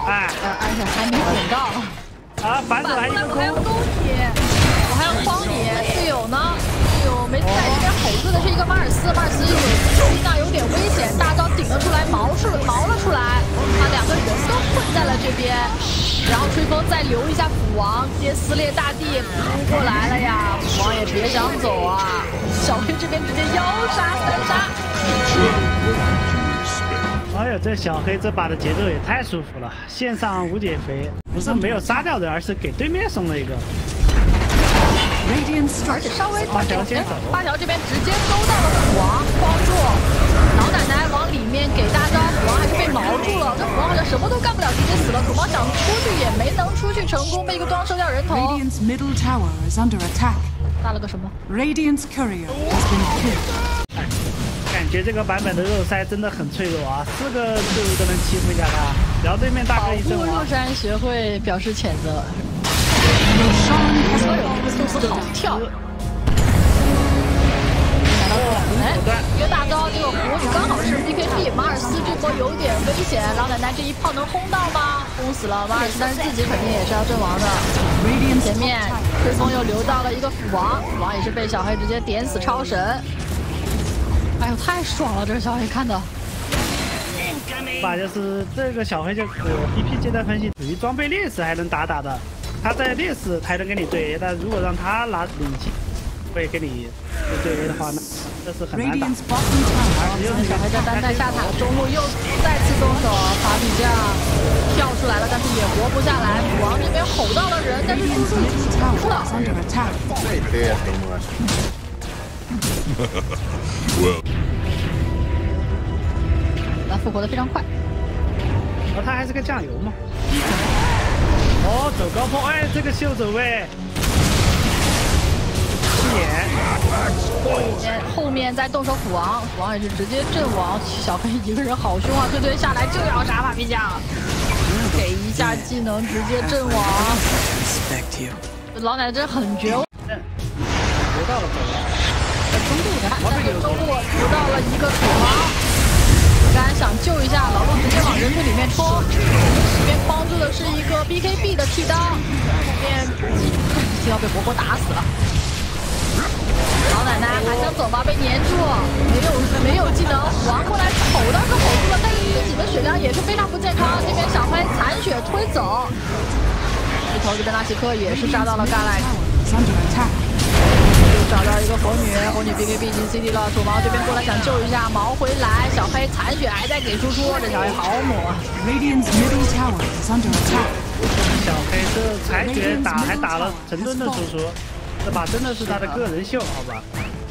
哎， 而且还没点到。 啊，反手还一个我还要勾你，我还要帮你，队友呢？队友没在这边吼住的是一个马尔斯，马尔斯有点危险，大招顶了出来，毛了出来，把两个人都困在了这边。然后吹风再留一下斧王，直接撕裂大地扑过来了呀！斧王也别想走啊！小黑这边直接腰杀3杀。 哎呦，这小黑这把的节奏也太舒服了，线上无解肥，不是没有杀掉人，而是给对面送了一个。 而且稍微八条先走， 八条这边直接勾到了斧王，帮助老奶奶往里面给大招，斧王还是被毛住了，这斧王好像什么都干不了，直接死了。土猫想出去也没能出去成功，被一个装收掉人头。打了个什么 ？Radiant's courier has been killed. 感觉这个版本的肉塞真的很脆弱啊，4个队伍都能欺负一下他，然后对面大哥一阵王。入山学会表示谴责。这个好跳。哎，一个大招，这个火女刚好是 BKB， 马尔斯这波有点危险，老奶奶这一炮能轰到吗？轰死了马尔斯，但是自己肯定也是要阵亡的。前面吹风又留到了一个斧王，斧王也是被小黑直接点死超神。哎呦，太爽了！这个小黑看的。 吧，就是这个小黑就BP 阶段分析，属于装备劣势还能打的，他在劣势还能跟你对 A， 但如果让他拿领先会跟你对 A 的话，那这是很难打。 小黑在单带下塔，中路又再次动手，法比酱跳出来了，但是也活不下来。武王这边吼到了人，但是输出已经出了。那复活的非常快。 哦，他还是个酱油嘛。哦，走高坡，哎，这个秀走位。 后面再动手斧王，斧王也是直接阵亡。小黑一个人好凶啊，推下来就要杀法比酱，给一下技能直接阵亡。老奶奶真很绝望。 留到了走了。 中路的，但是中路留到了一个土猫，刚才想救一下，老陆直接往人群里面冲，这边帮助的是一个 BKB 的剃刀，后面剃刀被活活打死了。老奶奶还想走吗？被粘住，没有技能，王过来吼倒是吼住了，但是自己的血量也是非常不健康。这边小黑残血推走，一头这边拉希克也是杀到了 Galax。找到一个火女 BKB 已经 CD 了，土毛这边过来想救一下，毛回来，小黑残血还在给输出，这小黑好猛啊！ 小黑这残血还打了成吨的输出，这把真的是他的个人秀，好吧？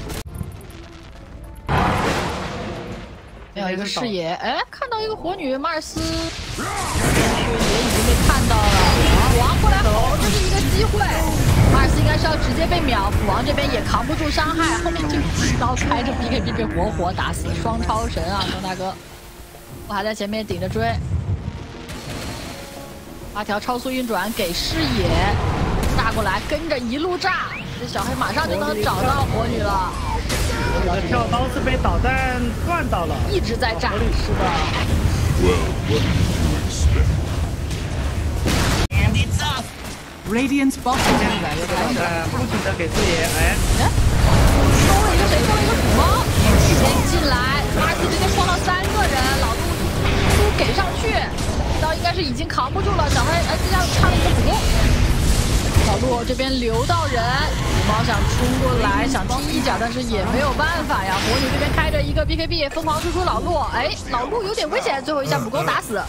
没有一个视野，哎，看到一个火女马尔斯，也已经被看到了，斧王过来吼，这是一个机会。马尔斯应该是要直接被秒，斧王这边也扛不住伤害，后面就一刀开着 BKB 被活打死，双超神啊，张大哥！我还在前面顶着追，8条超速运转给视野，炸过来跟着一路炸，这小黑马上就能找到火女了。 我的跳刀是被导弹断到了， 一直在炸。是的。 Radiant's bottom tower 不停的给视野，哎， 收了一个谁？收了一个土猫，先进来，马尔斯直接撞到3个人，老陆都给上去，这刀应该是已经扛不住了，小黑哎，这下差了一个补攻。老陆这边留到人，土猫想冲过来想踢一脚，但是也没有办法呀。火女这边开着一个 BKB 疯狂输出老陆，哎，老陆有点危险，最后一下补攻打死，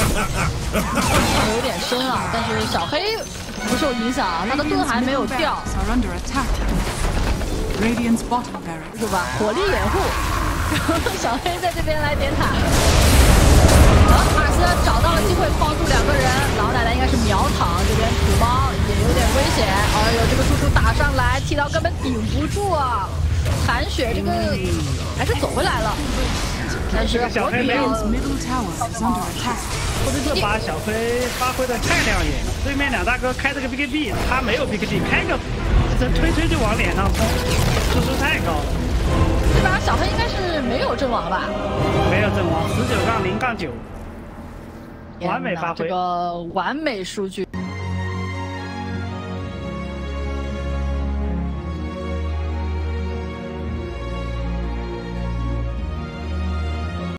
有点深啊，但是小黑不受影响，他的盾还没有掉，是吧？火力掩护，小黑在这边来点塔。马尔斯找到了机会帮助2个人，老奶奶应该是秒躺，这边土猫也有点危险。哎呦，这个输出打上来，剃刀根本顶不住啊！残血这个还是走回来了，但是小黑没有。后面这把小黑发挥的太亮眼了，对面2大哥开这个 BKB， 他没有 BKB， 开个这推就往脸上冲，输出太高了。 这把小黑应该是没有阵亡吧？ 没有阵亡，19-0-9。 完美发挥， 这个完美数据。